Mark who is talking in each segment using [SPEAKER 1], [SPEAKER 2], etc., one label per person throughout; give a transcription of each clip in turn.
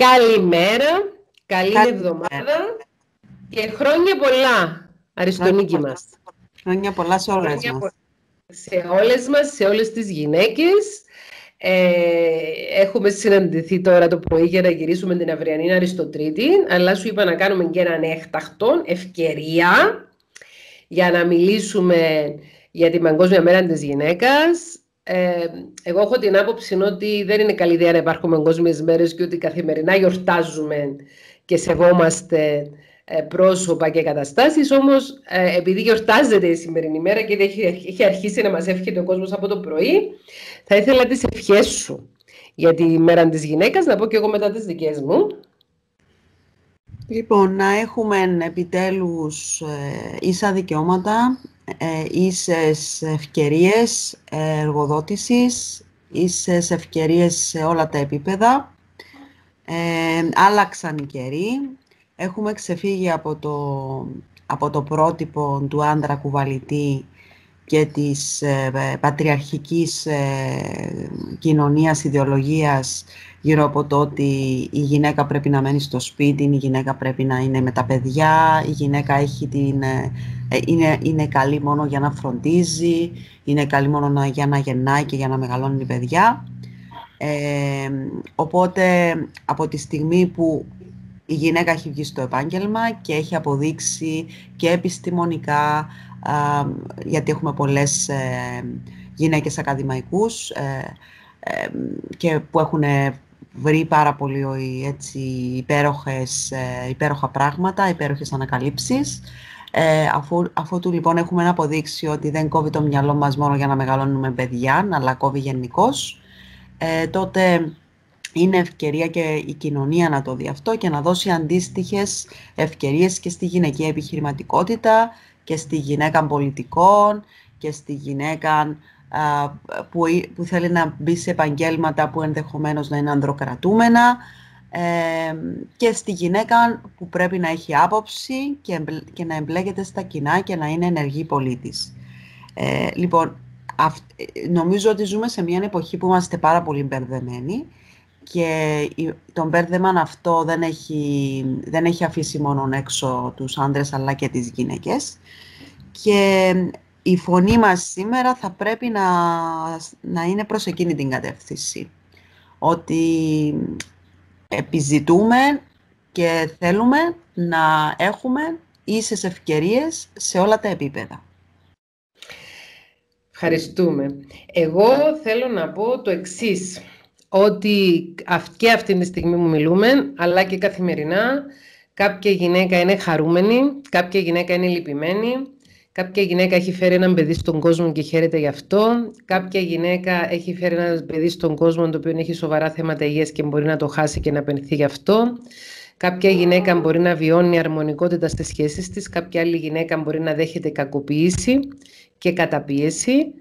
[SPEAKER 1] Καλημέρα, καλή
[SPEAKER 2] Καλημέρα.
[SPEAKER 1] εβδομάδα και χρόνια πολλά, Αριστονίκη μας.
[SPEAKER 2] Χρόνια πολλά σε όλες
[SPEAKER 1] Χρόνια
[SPEAKER 2] μας.
[SPEAKER 1] σε όλες μας, σε όλες τις γυναίκες. Έχουμε συναντηθεί τώρα το πρωί για να γυρίσουμε την αυριανή Αριστοτρίτη, αλλά σου είπα να κάνουμε και έναν έκτακτο ευκαιρία για να μιλήσουμε για την Παγκόσμια Μέρα της Γυναίκας. Εγώ έχω την άποψη ότι δεν είναι καλή ιδέα να υπάρχουν παγκόσμιες μέρες και ότι καθημερινά γιορτάζουμε και σεβόμαστε πρόσωπα και καταστάσεις. Όμως, επειδή γιορτάζεται η σημερινή μέρα και έχει αρχίσει να μας εύχεται ο κόσμος από το πρωί, θα ίθελα τις ευχές σου για τη Μέρα της Γυναίκας, να πω και εγώ μετά τις δικές μου.
[SPEAKER 2] Λοιπόν, να έχουμε επιτέλους ίσα δικαιώματα, ίσες ευκαιρίες εργοδότησης, ίσες ευκαιρίες σε όλα τα επίπεδα. Άλλαξαν οι καιροί. Έχουμε ξεφύγει από το πρότυπο του άντρα κουβαλητή και της πατριαρχικής κοινωνίας, ιδεολογίας γύρω από το ότι η γυναίκα πρέπει να μένει στο σπίτι, η γυναίκα πρέπει να είναι με τα παιδιά, η γυναίκα είναι καλή μόνο για να φροντίζει, είναι καλή μόνο για να γεννάει και για να μεγαλώνει παιδιά. Οπότε από τη στιγμή που η γυναίκα έχει βγει στο επάγγελμα και έχει αποδείξει και επιστημονικά, γιατί έχουμε πολλές γυναίκες ακαδημαϊκούς και που έχουν βρει πάρα πολύ υπέροχα πράγματα, υπέροχες ανακαλύψεις. Αφού λοιπόν έχουμε αποδείξει ότι δεν κόβει το μυαλό μας μόνο για να μεγαλώνουμε παιδιά, αλλά κόβει γενικώς, τότε είναι ευκαιρία και η κοινωνία να το δει αυτό και να δώσει αντίστοιχες ευκαιρίες και στη γυναικεία επιχειρηματικότητα και στη γυναίκα πολιτικών και στη γυναίκα που θέλει να μπει σε επαγγέλματα που ενδεχομένως να είναι ανδροκρατούμενα, και στη γυναίκα που πρέπει να έχει άποψη και να εμπλέκεται στα κοινά και να είναι ενεργή πολίτης. Λοιπόν, νομίζω ότι ζούμε σε μια εποχή που είμαστε πάρα πολύ μπερδεμένοι και το μπέρδεμα αυτό δεν έχει αφήσει μόνο έξω τους άντρες αλλά και τις γυναίκες, και η φωνή μας σήμερα θα πρέπει να είναι προς εκείνη την κατεύθυνση, ότι επιζητούμε και θέλουμε να έχουμε ίσες ευκαιρίες σε όλα τα επίπεδα.
[SPEAKER 1] Ευχαριστούμε. Εγώ θέλω να πω το εξής, ότι και αυτή τη στιγμή που μιλούμε, αλλά και καθημερινά, κάποια γυναίκα είναι χαρούμενη, κάποια γυναίκα είναι λυπημένη, κάποια γυναίκα έχει φέρει έναν παιδί στον κόσμο και χαίρεται γι' αυτό, κάποια γυναίκα έχει φέρει ένα παιδί στον κόσμο το οποίο έχει σοβαρά θέματα υγείας και μπορεί να το χάσει και να πενθεί γι' αυτό. Κάποια γυναίκα μπορεί να βιώνει αρμονικότητα στις σχέσεις της, κάποια άλλη γυναίκα μπορεί να δέχεται κακοποίηση και καταπίεση,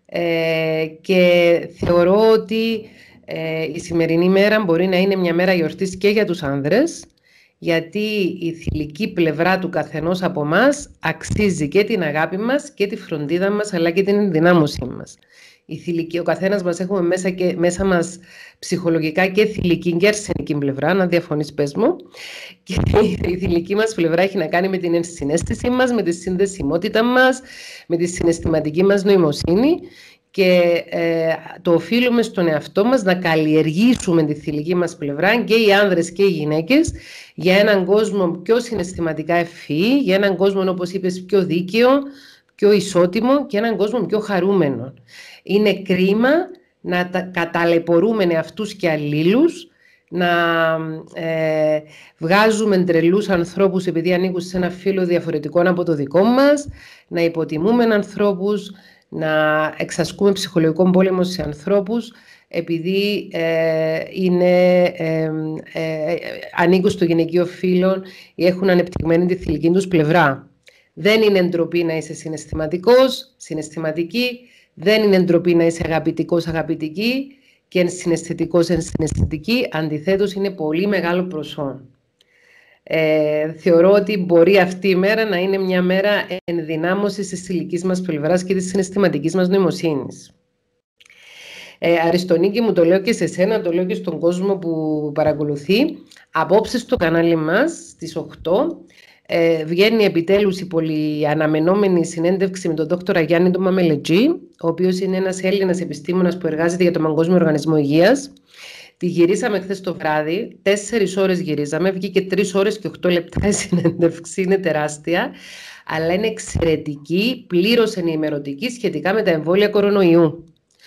[SPEAKER 1] και θεωρώ ότι η σημερινή μέρα μπορεί να είναι μια μέρα γιορτής και για τους άνδρες, γιατί η θηλυκή πλευρά του καθενός από μας αξίζει και την αγάπη μας και τη φροντίδα μας, αλλά και την ενδυνάμωσή μας. Ο καθένας μας έχουμε μέσα μας ψυχολογικά και θηλυκή και αρσενική πλευρά, να διαφωνείς πες μου. Και η θηλυκή μας πλευρά έχει να κάνει με την ενσυναίσθησή μας, με τη συνδεσιμότητα μας, με τη συναισθηματική μας νοημοσύνη, και το οφείλουμε στον εαυτό μας να καλλιεργήσουμε τη θηλυκή μας πλευρά, και οι άνδρες και οι γυναίκες, για έναν κόσμο πιο συναισθηματικά ευφυή, για έναν κόσμο, όπως είπες, πιο δίκαιο, πιο ισότιμο και έναν κόσμο πιο χαρούμενο. Είναι κρίμα να καταλεπορούμε εαυτούς και αλλήλους, να βγάζουμε τρελούς ανθρώπους επειδή ανήκουν σε ένα φύλο διαφορετικό από το δικό μας, να υποτιμούμε ανθρώπους, να εξασκούμε ψυχολογικό πόλεμο σε ανθρώπους επειδή ανήκουν στο γυναικείο φύλο ή έχουν ανεπτυγμένη τη θηλυκή τους πλευρά. Δεν είναι ντροπή να είσαι συναισθηματικός, συναισθηματική, δεν είναι ντροπή να είσαι αγαπητικός, αγαπητική, και ενσυναισθητικός, ενσυναισθητική. Αντιθέτως, είναι πολύ μεγάλο προσόν. Θεωρώ ότι μπορεί αυτή η μέρα να είναι μια μέρα ενδυνάμωσης της θηλυκής μας πλευράς και της συναισθηματικής μας νοημοσύνης. Αριστονίκη μου, το λέω και σε σένα, το λέω και στον κόσμο που παρακολουθεί. Απόψε στο κανάλι μας στις 8 βγαίνει επιτέλους η πολυαναμενόμενη συνέντευξη με τον δόκτορα Γιάννη τον Μαμελετζή, ο οποίος είναι ένας Έλληνας επιστήμονας που εργάζεται για τον Παγκόσμιο Οργανισμό Υγείας. Τη γυρίσαμε χθες το βράδυ, 4 ώρες γυρίζαμε, βγήκε 3 ώρες και 8 λεπτά η συνέντευξη, είναι τεράστια, αλλά είναι εξαιρετική, πλήρως ενημερωτική σχετικά με τα εμβόλια κορονοϊού.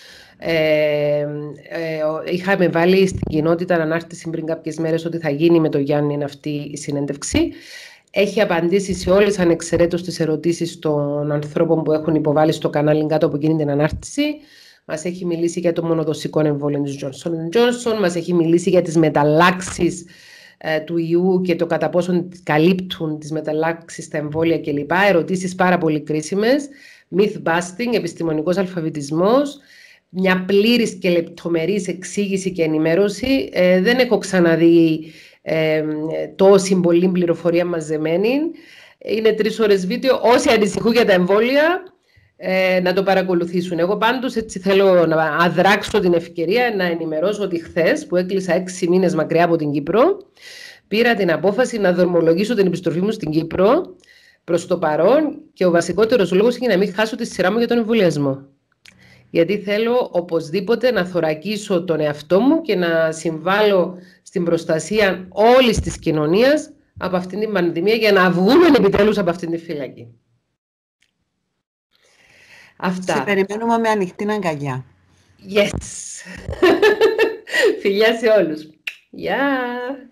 [SPEAKER 1] Είχαμε βάλει στην κοινότητα ανάρτηση πριν κάποιες μέρες ότι θα γίνει με τον Γιάννη αυτή η συνέντευξη. Έχει απαντήσει σε όλες ανεξαιρέτως τις ερωτήσεις των ανθρώπων που έχουν υποβάλει στο κανάλι κάτω από εκείνη την ανάρτηση. Μας έχει μιλήσει για το μονοδοσικό εμβόλιο της Johnson & Johnson, μας έχει μιλήσει για τις μεταλλάξεις του ιού και το κατά πόσον καλύπτουν τις μεταλλάξεις στα εμβόλια κλπ. Ερωτήσεις πάρα πολύ κρίσιμες. Myth-busting, επιστημονικός αλφαβητισμός, μια πλήρης και λεπτομερής εξήγηση και ενημέρωση. Δεν έχω ξαναδεί τόση πολλή πληροφορία μαζεμένη. Είναι 3 ώρες βίντεο. Όσοι ανησυχούν για τα εμβόλια, να το παρακολουθήσουν. Εγώ πάντως έτσι θέλω να αδράξω την ευκαιρία να ενημερώσω ότι χθες, που έκλεισα 6 μήνες μακριά από την Κύπρο, πήρα την απόφαση να δρομολογήσω την επιστροφή μου στην Κύπρο προς το παρόν, και ο βασικότερος λόγος είναι να μην χάσω τη σειρά μου για τον εμβολιασμό. Γιατί θέλω οπωσδήποτε να θωρακίσω τον εαυτό μου και να συμβάλλω στην προστασία όλης της κοινωνίας από αυτήν την πανδημία, για να βγούμε επιτέλους από αυτήν τη φυλακή. Αυτά.
[SPEAKER 2] Σε περιμένουμε με ανοιχτή αγκαλιά.
[SPEAKER 1] Yes! Φιλιά σε όλους. Γεια!